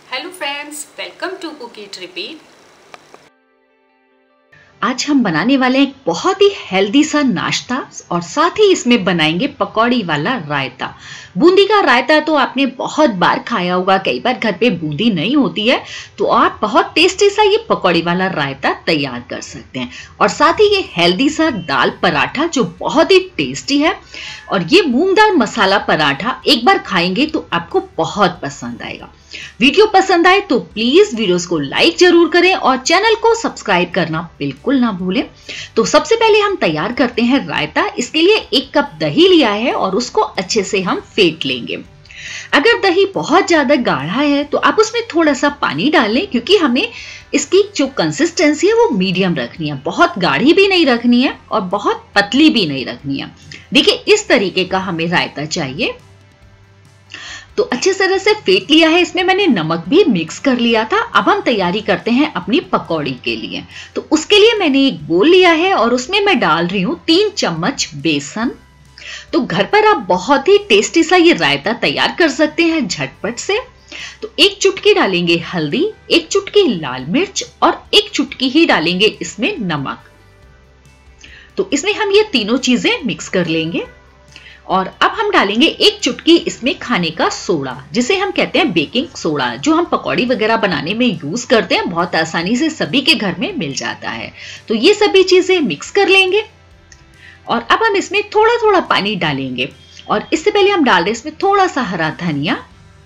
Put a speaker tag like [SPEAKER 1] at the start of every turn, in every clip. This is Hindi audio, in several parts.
[SPEAKER 1] Hello friends, welcome to cook it repeat.
[SPEAKER 2] आज हम बनाने वाले हैं एक बहुत ही हेल्दी सा नाश्ता और साथ ही इसमें बनाएंगे पकौड़ी वाला रायता। बूंदी का रायता तो आपने बहुत बार खाया होगा, कई बार घर पे बूंदी नहीं होती है तो आप बहुत टेस्टी सा ये पकौड़ी वाला रायता तैयार कर सकते हैं। और साथ ही ये हेल्दी सा दाल पराठा जो बहुत ही टेस्टी है, और ये मूंग दाल मसाला पराठा एक बार खाएंगे तो आपको बहुत पसंद आएगा। वीडियो पसंद आए तो प्लीज वीडियोस को लाइक जरूर करें और चैनल को सब्सक्राइब करना बिल्कुल ना भूलें। तो सबसे पहले हम तैयार करते हैं रायता। इसके लिए 1 कप दही लिया है और उसको अच्छे से हम फेंट लेंगे। अगर दही बहुत ज्यादा गाढ़ा है तो आप उसमें थोड़ा सा पानी डालें, क्योंकि हमें इसकी जो कंसिस्टेंसी है वो मीडियम रखनी है, बहुत गाढ़ी भी नहीं रखनी है और बहुत पतली भी नहीं रखनी है। देखिए इस तरीके का हमें रायता चाहिए। तो अच्छे तरह से फेंट लिया है, इसमें मैंने नमक भी मिक्स कर लिया था। अब हम तैयारी करते हैं अपनी पकौड़ी के लिए। तो उसके लिए मैंने एक बोल लिया है और उसमें मैं डाल रही हूँ 3 चम्मच बेसन। तो घर पर आप बहुत ही टेस्टी सा ये रायता तैयार कर सकते हैं झटपट से। तो 1 चुटकी डालेंगे हल्दी, 1 चुटकी लाल मिर्च और 1 चुटकी ही डालेंगे इसमें नमक। तो इसमें हम ये तीनों चीजें मिक्स कर लेंगे। और अब हम डालेंगे 1 चुटकी इसमें खाने का सोडा, जिसे हम कहते हैं बेकिंग सोडा, जो हम पकौड़ी वगैरह बनाने में यूज करते हैं। बहुत आसानी से सभी के घर में मिल जाता है। तो ये सभी चीजें मिक्स कर लेंगे और अब हम इसमें थोड़ा थोड़ा पानी डालेंगे। और इससे पहले हम डाल रहे हैं इसमें थोड़ा सा हरा धनिया।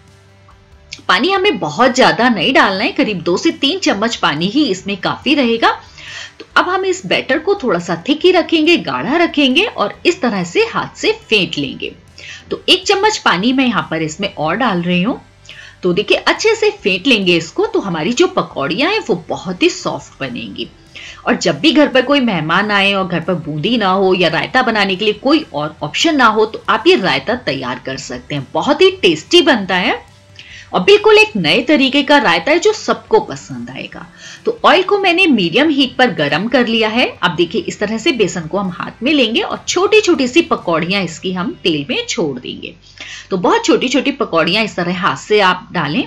[SPEAKER 2] पानी हमें बहुत ज्यादा नहीं डालना है, करीब 2 से 3 चम्मच पानी ही इसमें काफी रहेगा। तो अब हम इस बैटर को थोड़ा सा थिक ही रखेंगे, गाढ़ा रखेंगे और इस तरह से हाथ से फेंट लेंगे। तो 1 चम्मच पानी मैं यहाँ पर इसमें और डाल रही हूँ। तो देखिए अच्छे से फेंट लेंगे इसको, तो हमारी जो पकौड़ियां हैं वो बहुत ही सॉफ्ट बनेंगी। और जब भी घर पर कोई मेहमान आए और घर पर बूंदी ना हो या रायता बनाने के लिए कोई और ऑप्शन ना हो तो आप ये रायता तैयार कर सकते हैं। बहुत ही टेस्टी बनता है और बिल्कुल एक नए तरीके का रायता है जो सबको पसंद आएगा। तो ऑयल को मैंने मीडियम हीट पर गरम कर लिया है। अब देखिए इस तरह से बेसन को हम हाथ में लेंगे और छोटी छोटी सी पकौड़ियां इसकी हम तेल में छोड़ देंगे। तो बहुत छोटी छोटी पकौड़ियां इस तरह हाथ से आप डालें।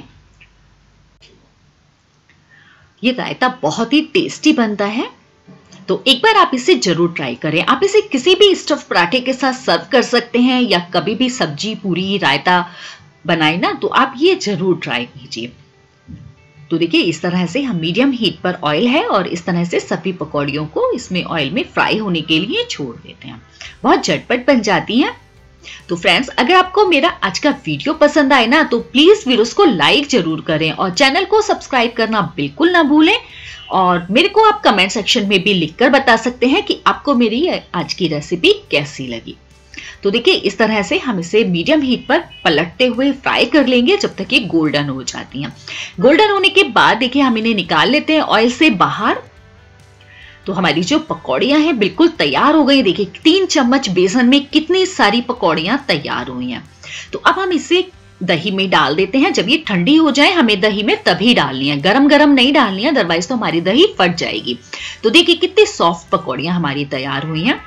[SPEAKER 2] ये रायता बहुत ही टेस्टी बनता है, तो एक बार आप इसे जरूर ट्राई करें। आप इसे किसी भी स्टफ पराठे के साथ सर्व कर सकते हैं या कभी भी सब्जी पूरी रायता बनाए ना, तो आप ये जरूर ट्राई कीजिए। तो देखिए इस तरह से हम मीडियम हीट पर ऑयल है और इस तरह से सभी पकौड़ियों को इसमें ऑयल में फ्राई होने के लिए छोड़ देते हैं। बहुत झटपट बन जाती हैं। तो फ्रेंड्स, अगर आपको मेरा आज का वीडियो पसंद आए ना तो प्लीज वीडियोस को लाइक जरूर करें और चैनल को सब्सक्राइब करना बिल्कुल ना भूलें। और मेरे को आप कमेंट सेक्शन में भी लिखकर बता सकते हैं कि आपको मेरी आज की रेसिपी कैसी लगी। तो देखिए इस तरह से हम इसे मीडियम हीट पर पलटते हुए फ्राई कर लेंगे जब तक ये गोल्डन हो जाती हैं। गोल्डन होने के बाद देखिए हम इन्हें निकाल लेते हैं ऑयल से बाहर। तो हमारी जो पकौड़ियां हैं बिल्कुल तैयार हो गई। देखिए 3 चम्मच बेसन में कितनी सारी पकौड़ियां तैयार हुई हैं। तो अब हम इसे दही में डाल देते हैं। जब ये ठंडी हो जाए हमें दही में तभी डालनी है, गरम गरम नहीं डालनी है, अदरवाइज तो हमारी दही फट जाएगी। तो देखिए कितनी सॉफ्ट पकौड़ियां हमारी तैयार हुई हैं।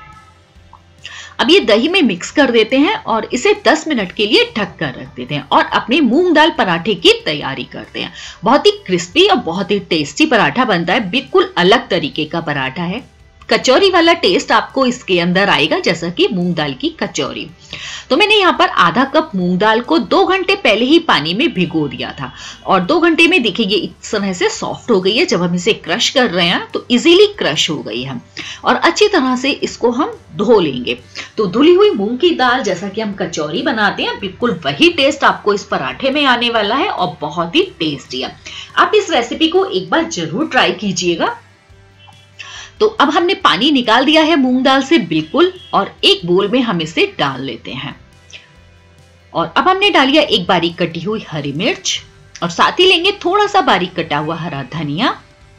[SPEAKER 2] अब ये दही में मिक्स कर देते हैं और इसे 10 मिनट के लिए ढक कर रख देते हैं और अपने मूंग दाल पराठे की तैयारी करते हैं। बहुत ही क्रिस्पी और बहुत ही टेस्टी पराठा बनता है। बिल्कुल अलग तरीके का पराठा है। कचौरी वाला टेस्ट आपको इसके अंदर आएगा, जैसा कि मूंग दाल की कचौरी। तो मैंने यहाँ पर आधा कप मूंग दाल को 2 घंटे पहले ही पानी में भिगो दिया था और 2 घंटे में देखिए ये इस तरह से सॉफ्ट हो गई है। जब हम इसे क्रश कर रहे हैं तो इजीली क्रश हो गई है और अच्छी तरह से इसको हम धो लेंगे। तो धुली हुई मूंग की दाल जैसा कि हम कचौरी बनाते हैं, बिल्कुल वही टेस्ट आपको इस पराठे में आने वाला है और बहुत ही टेस्टी है। आप इस रेसिपी को एक बार जरूर ट्राई कीजिएगा। तो अब हमने पानी निकाल दिया है मूंग दाल से बिल्कुल, और एक बोल में हम इसे डाल लेते हैं। और अब हमने डालिया 1 बारीक कटी हुई हरी मिर्च और साथ ही लेंगे थोड़ा सा बारीक कटा हुआ हरा धनिया।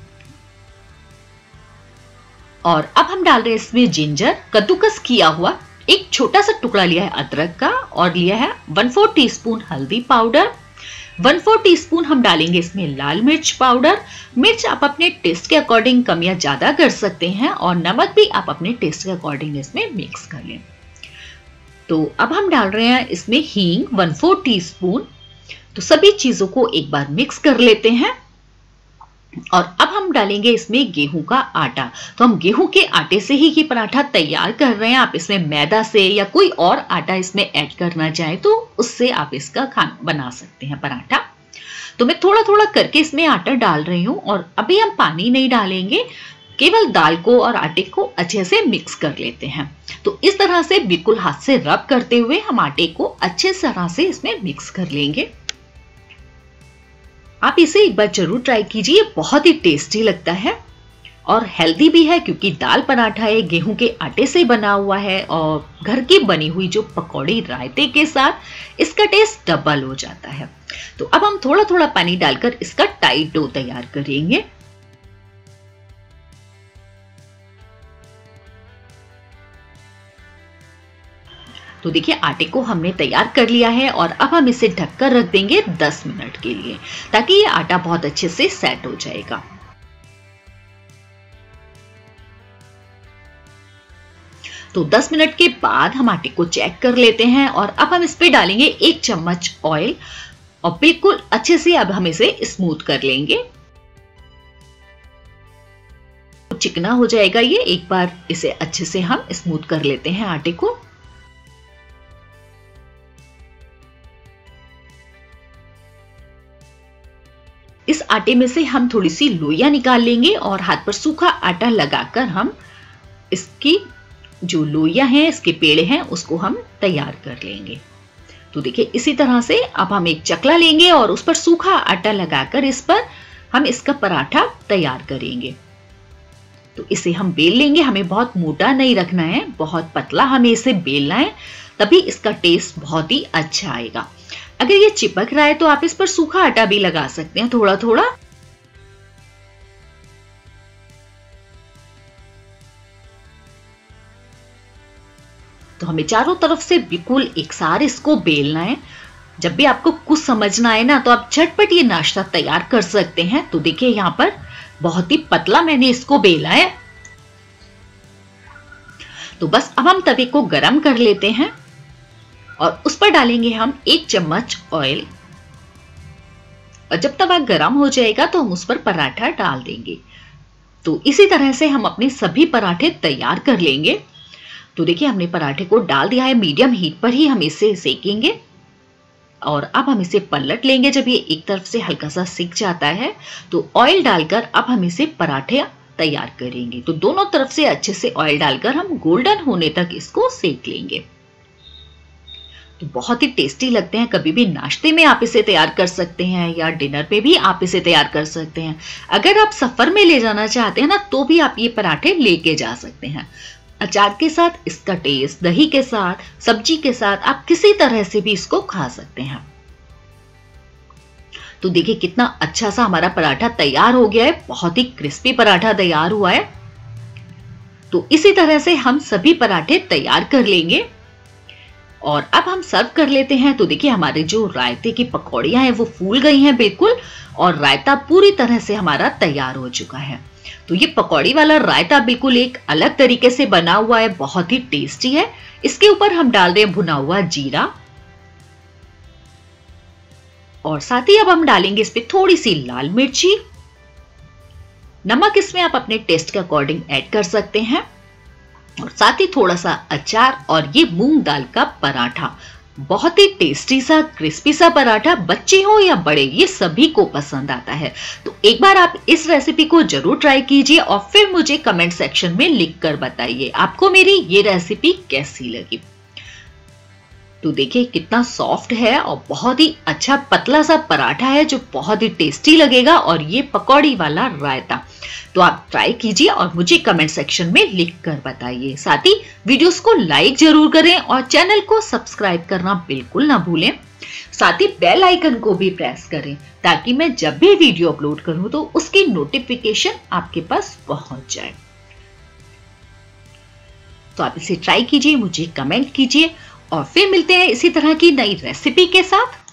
[SPEAKER 2] और अब हम डाल रहे हैं इसमें जिंजर, कद्दूकस किया हुआ। एक छोटा सा टुकड़ा लिया है अदरक का और लिया है 1/4 टीस्पून हल्दी पाउडर। 1/4 टीस्पून हम डालेंगे इसमें लाल मिर्च पाउडर। मिर्च आप अपने टेस्ट के अकॉर्डिंग कम या ज्यादा कर सकते हैं और नमक भी आप अपने टेस्ट के अकॉर्डिंग इसमें मिक्स कर लें। तो अब हम डाल रहे हैं इसमें हींग 1/4 टीस्पून तो सभी चीजों को एक बार मिक्स कर लेते हैं और अब हम डालेंगे इसमें गेहूं का आटा। तो हम गेहूं के आटे से ही ये पराठा तैयार कर रहे हैं। आप इसमें मैदा से या कोई और आटा इसमें ऐड करना चाहे तो उससे आप इसका खाना बना सकते हैं पराठा। तो मैं थोड़ा थोड़ा करके इसमें आटा डाल रही हूँ और अभी हम पानी नहीं डालेंगे, केवल दाल को और आटे को अच्छे से मिक्स कर लेते हैं। तो इस तरह से बिल्कुल हाथ से रब करते हुए हम आटे को अच्छे तरह से इसमें मिक्स कर लेंगे। आप इसे एक बार जरूर ट्राई कीजिए, बहुत ही टेस्टी लगता है और हेल्दी भी है क्योंकि दाल पराठा है, गेहूं के आटे से बना हुआ है और घर की बनी हुई जो पकौड़ी रायते के साथ इसका टेस्ट डबल हो जाता है। तो अब हम थोड़ा थोड़ा पानी डालकर इसका टाइट डो तैयार करेंगे। तो देखिए आटे को हमने तैयार कर लिया है और अब हम इसे ढककर रख देंगे 10 मिनट के लिए, ताकि ये आटा बहुत अच्छे से सेट हो जाएगा। तो 10 मिनट के बाद हम आटे को चेक कर लेते हैं और अब हम इस पे डालेंगे 1 चम्मच ऑयल और बिल्कुल अच्छे से अब हम इसे स्मूथ कर लेंगे। चिकना हो जाएगा ये, एक बार इसे अच्छे से हम स्मूथ कर लेते हैं आटे को। इस आटे में से हम थोड़ी सी लोइयां निकाल लेंगे और हाथ पर सूखा आटा लगाकर हम इसकी जो लोइयां हैं, इसके पेड़े हैं, उसको हम तैयार कर लेंगे। तो देखिए इसी तरह से अब हम एक चकला लेंगे और उस पर सूखा आटा लगाकर इस पर हम इसका पराठा तैयार करेंगे। तो इसे हम बेल लेंगे, हमें बहुत मोटा नहीं रखना है, बहुत पतला हमें इसे बेलना है, तभी इसका टेस्ट बहुत ही अच्छा आएगा। अगर ये चिपक रहा है तो आप इस पर सूखा आटा भी लगा सकते हैं थोड़ा थोड़ा। तो हमें चारों तरफ से बिल्कुल एक साथ इसको बेलना है। जब भी आपको कुछ समझना है ना तो आप झटपट ये नाश्ता तैयार कर सकते हैं। तो देखिए यहाँ पर बहुत ही पतला मैंने इसको बेला है। तो बस अब हम तवे को गरम कर लेते हैं और उस पर डालेंगे हम 1 चम्मच ऑयल और जब तवा गरम हो जाएगा तो हम उस पर पराठा डाल देंगे। तो इसी तरह से हम अपने सभी पराठे तैयार कर लेंगे। तो देखिए हमने पराठे को डाल दिया है, मीडियम हीट पर ही हम इसे सेकेंगे और अब हम इसे पलट लेंगे। जब ये एक तरफ से हल्का सा सिक जाता है तो ऑयल डालकर अब हम इसे पराठे तैयार करेंगे। तो दोनों तरफ से अच्छे से ऑयल डालकर हम गोल्डन होने तक इसको सेक लेंगे। तो बहुत ही टेस्टी लगते हैं। कभी भी नाश्ते में आप इसे तैयार कर सकते हैं या डिनर पे भी आप इसे तैयार कर सकते हैं। अगर आप सफर में ले जाना चाहते हैं ना तो भी आप ये पराठे लेके जा सकते हैं। अचार के साथ इसका टेस्ट, दही के साथ, सब्जी के साथ, आप किसी तरह से भी इसको खा सकते हैं। तो देखिए कितना अच्छा सा हमारा पराठा तैयार हो गया है, बहुत ही क्रिस्पी पराठा तैयार हुआ है। तो इसी तरह से हम सभी पराठे तैयार कर लेंगे और अब हम सर्व कर लेते हैं। तो देखिए हमारे जो रायते की पकौड़ियां हैं वो फूल गई हैं बिल्कुल और रायता पूरी तरह से हमारा तैयार हो चुका है। तो ये पकौड़ी वाला रायता बिल्कुल एक अलग तरीके से बना हुआ है, बहुत ही टेस्टी है। इसके ऊपर हम डाल रहे हैं भुना हुआ जीरा और साथ ही अब हम डालेंगे इस पे थोड़ी सी लाल मिर्ची। नमक इसमें आप अपने टेस्ट के अकॉर्डिंग ऐड कर सकते हैं और साथ ही थोड़ा सा अचार और ये मूंग दाल का पराठा। बहुत ही टेस्टी सा क्रिस्पी सा पराठा, बच्चे हो या बड़े ये सभी को पसंद आता है। तो एक बार आप इस रेसिपी को जरूर ट्राई कीजिए और फिर मुझे कमेंट सेक्शन में लिख कर बताइए आपको मेरी ये रेसिपी कैसी लगी। तो देखिए कितना सॉफ्ट है और बहुत ही अच्छा पतला सा पराठा है जो बहुत ही टेस्टी लगेगा और ये पकौड़ी वाला रायता। तो आप ट्राई कीजिए और मुझे कमेंट सेक्शन में लिख कर बताइए। साथ ही वीडियोस को लाइक जरूर करें और चैनल को सब्सक्राइब करना बिल्कुल ना भूलें। साथ ही बेल आइकन को भी प्रेस करें ताकि मैं जब भी वीडियो अपलोड करूं तो उसकी नोटिफिकेशन आपके पास पहुंच जाए। तो आप इसे ट्राई कीजिए, मुझे कमेंट कीजिए और फिर मिलते हैं इसी तरह की नई रेसिपी के साथ।